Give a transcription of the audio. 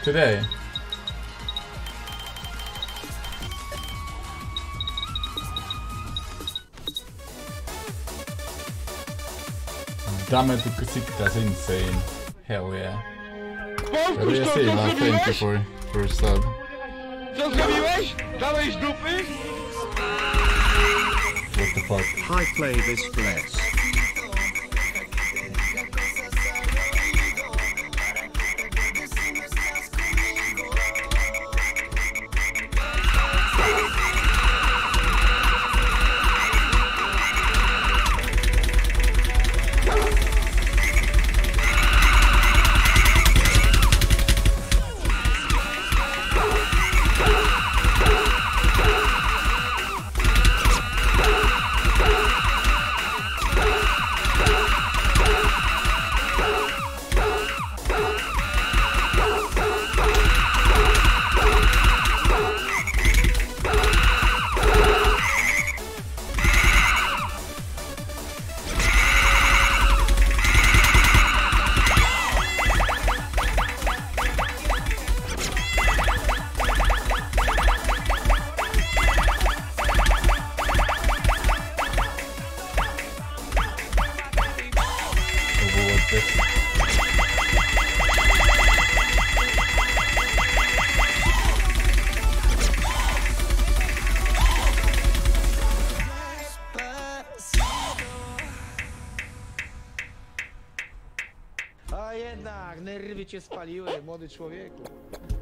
today. Damn it, Cosita's insane. Hell yeah. Really see, thank you for a sub. Co zrobiłeś? Dałeś dupy? What the fuck? I play this bless. A jednak, nerwy cię spaliły, młody człowieku.